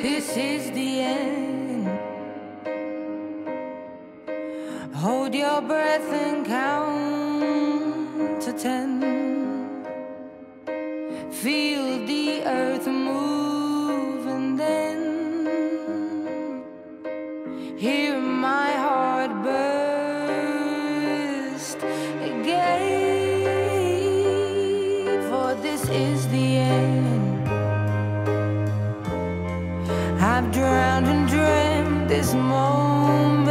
this is the end. Hold your breath and count to 10. Feel the earth move and then hear my heart burst again. For this is the end. I've drowned and dreamt this moment,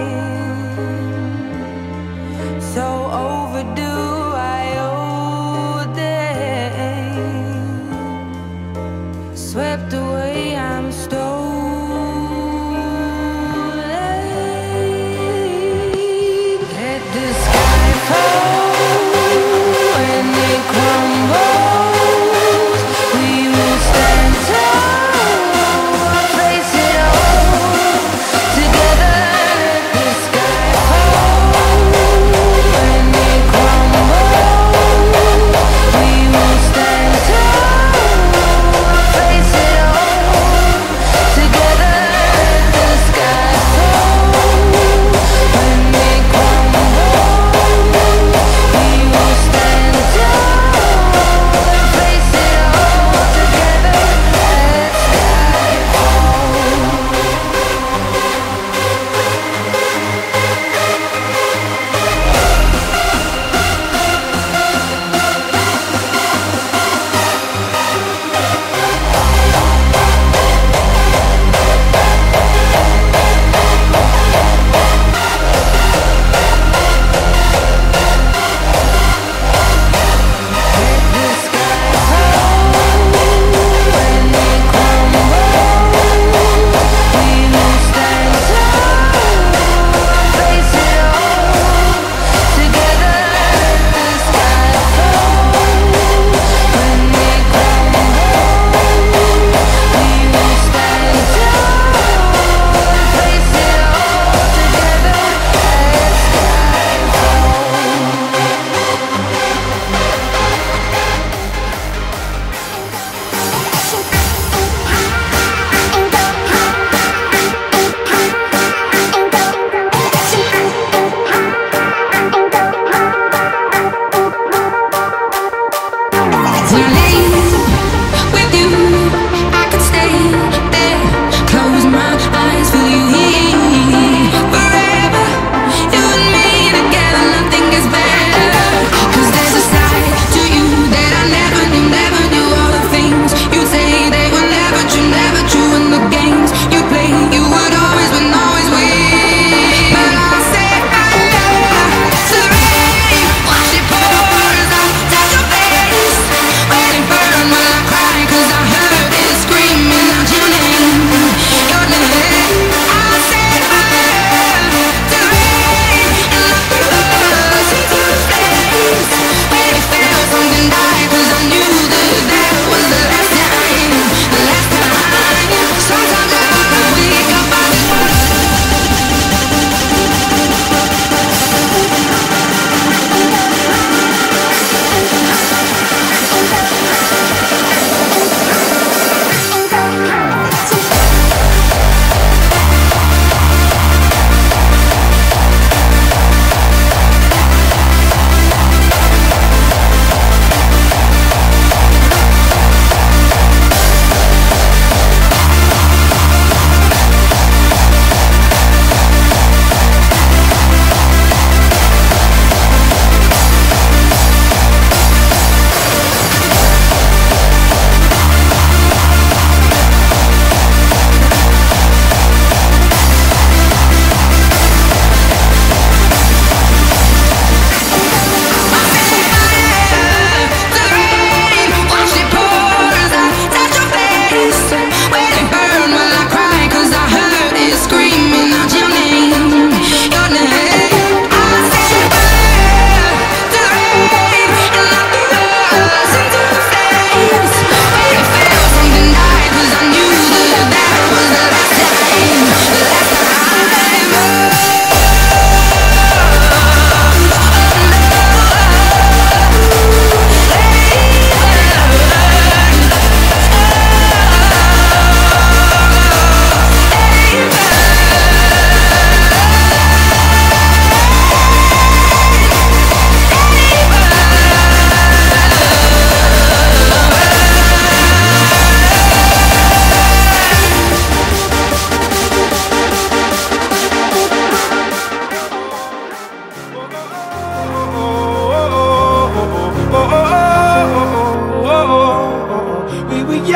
so overdue I owe them. Swept away, I'm stolen. Let the sky fall when it crumbles. We will stand tall, face it all together. Let the sky fall when it crumbles. We will stand tall, face it all together.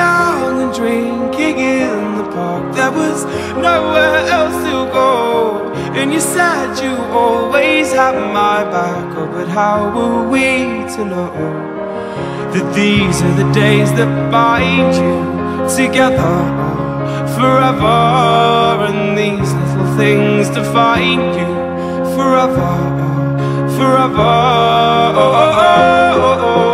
down and drinking in the park. There was nowhere else to go, and you said you always had my back. Oh, but how were we to know that these are the days that bind you together forever, and these little things define you forever, forever. Oh, oh, oh, oh, oh.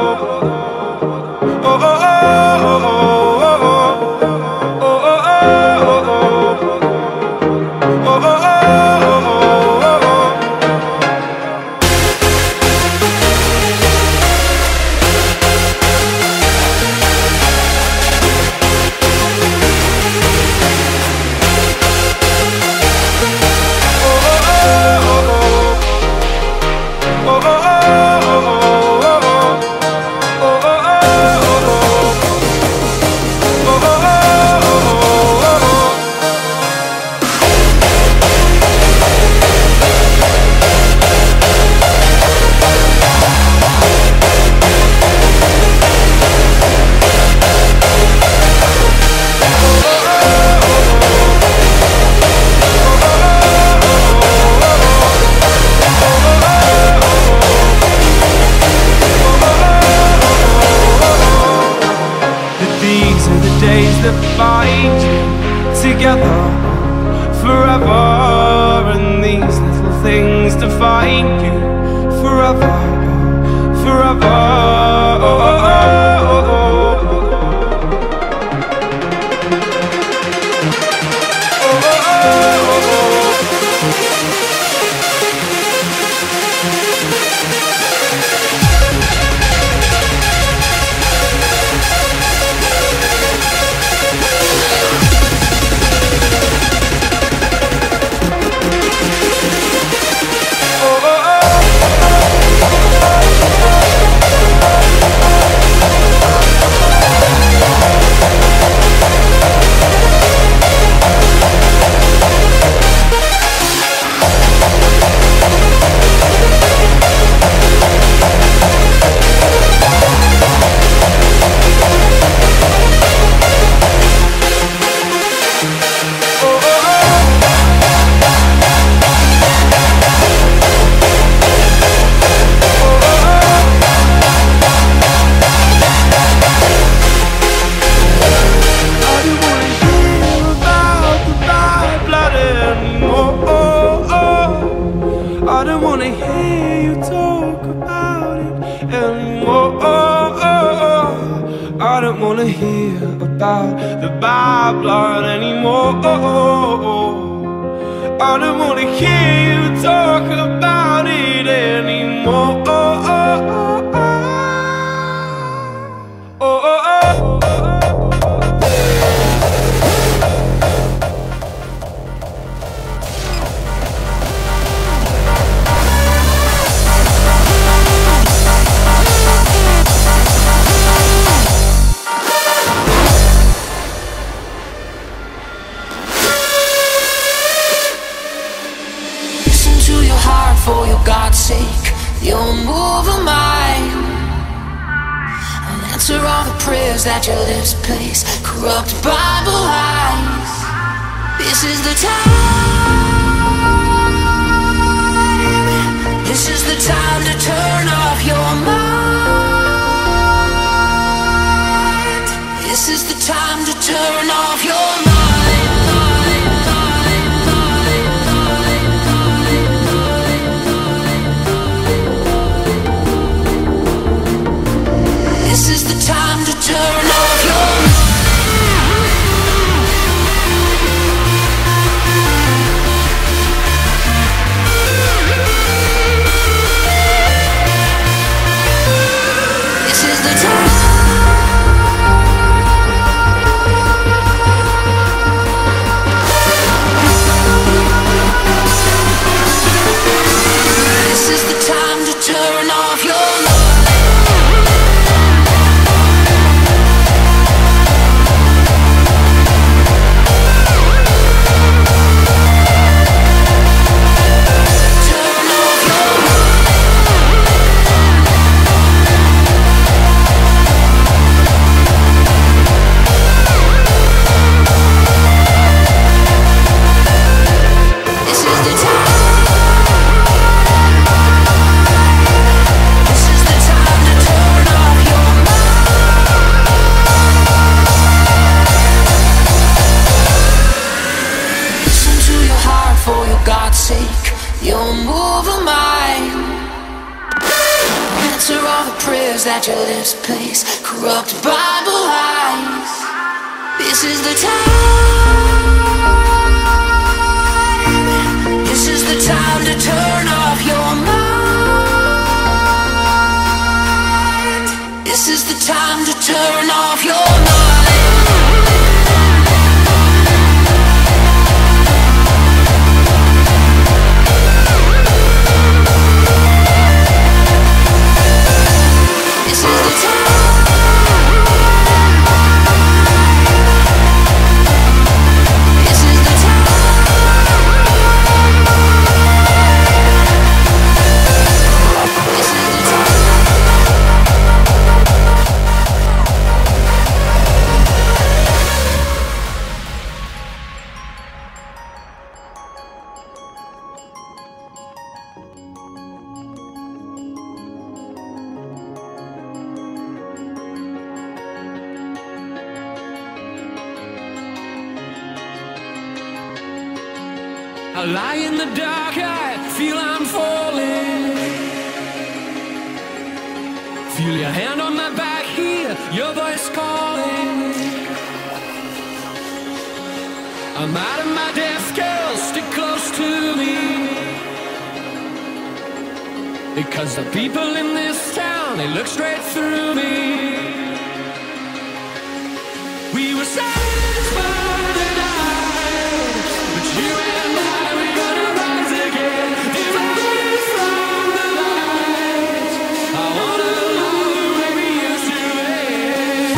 Together forever, and these little things define you forever, forever. Oh, oh, oh, oh, oh. I don't wanna hear you talk about it anymore. I don't wanna hear about the bad blood anymore. I don't wanna hear you talk about it anymore. For your God's sake, you'll move a mind and answer all the prayers that your lips place, corrupt Bible lies. This is the time. This is the time to turn off your mind. This is the time to turn off your mind. This is the time to turn off your This is the time. This is the time to turn off your mind. prayers that your lips place, corrupt Bible lies. This is the time. This is the time to turn off your mind. This is the time to turn off your mind. I lie in the dark, I feel I'm falling. Feel your hand on my back, hear your voice calling. I'm out of my depth, girl, stick close to me. Because the people in this town, they look straight through me. We were saved by the night, but you and I, we're gonna rise again, divided from the light. I wanna love the way we used to live.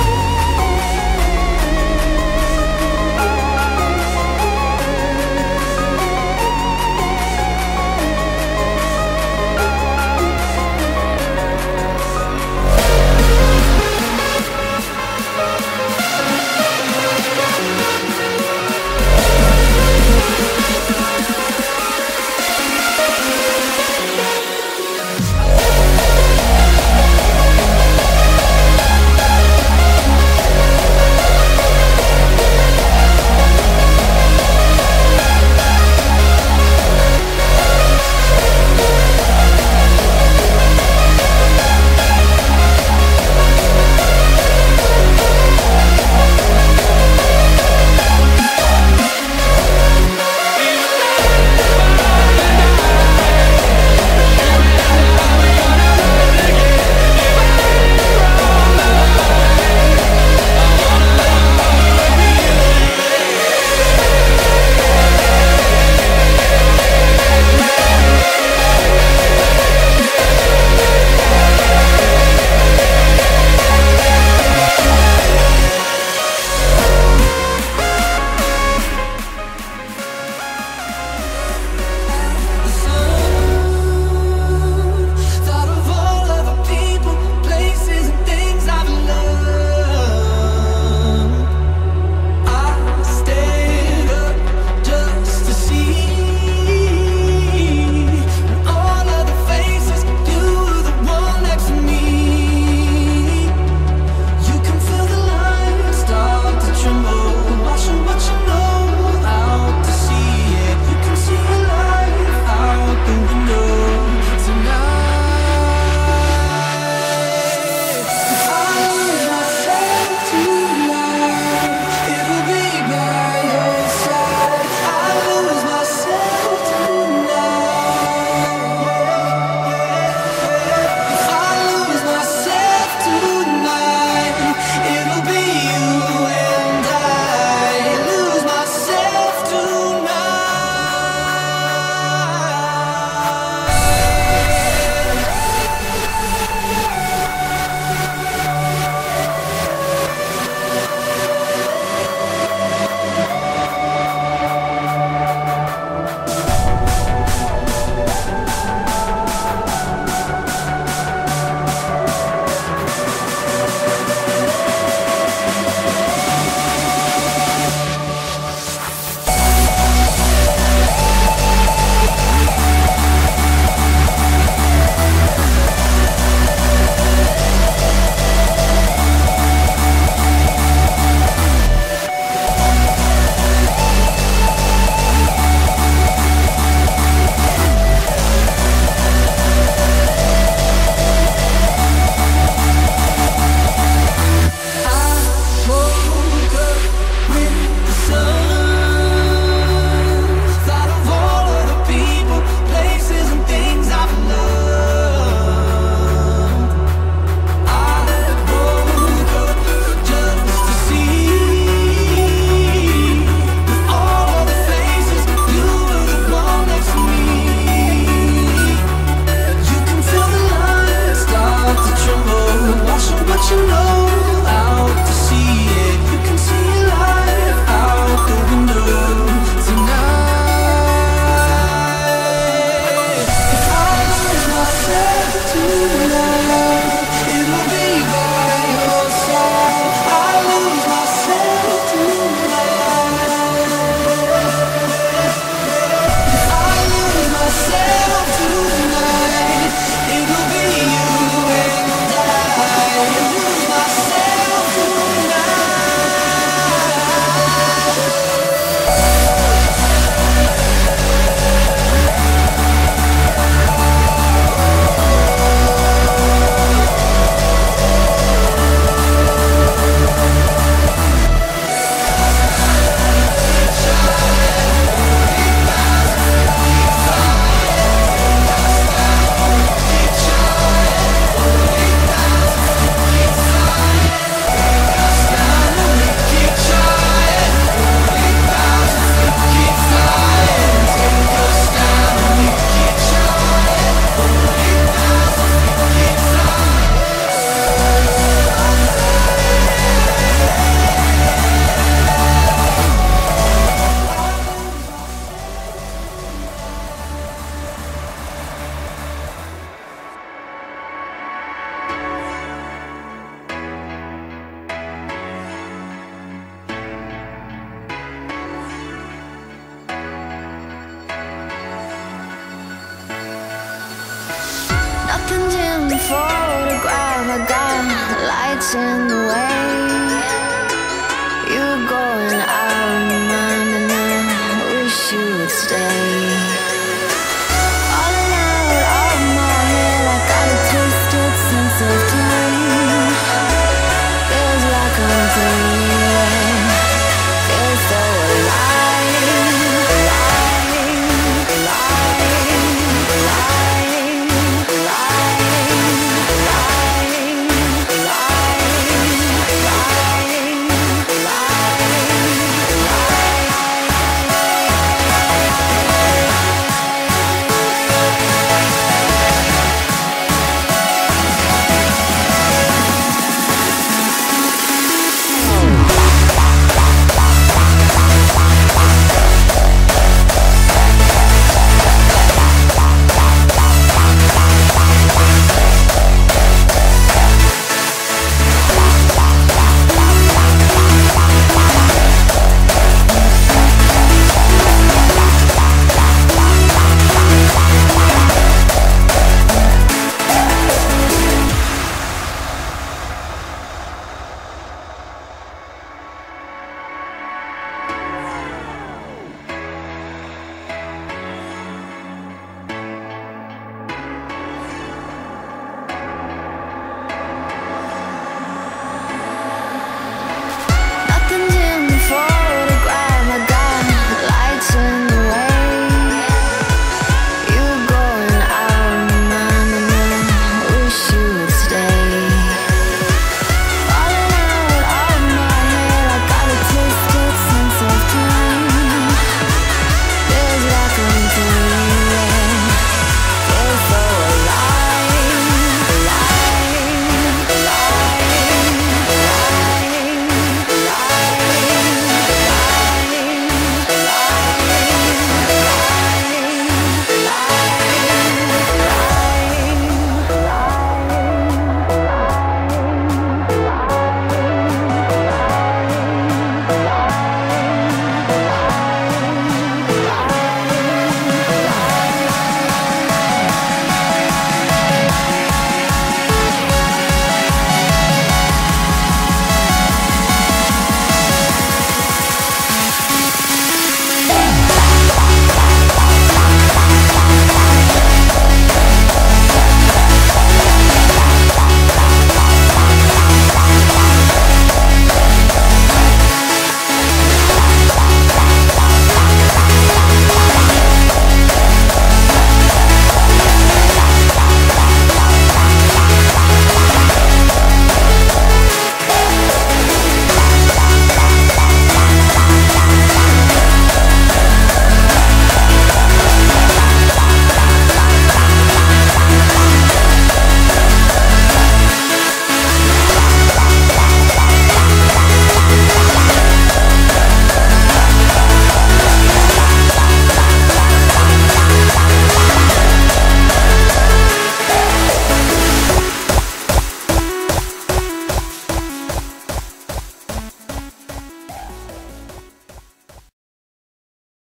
photograph. I got lights in the way.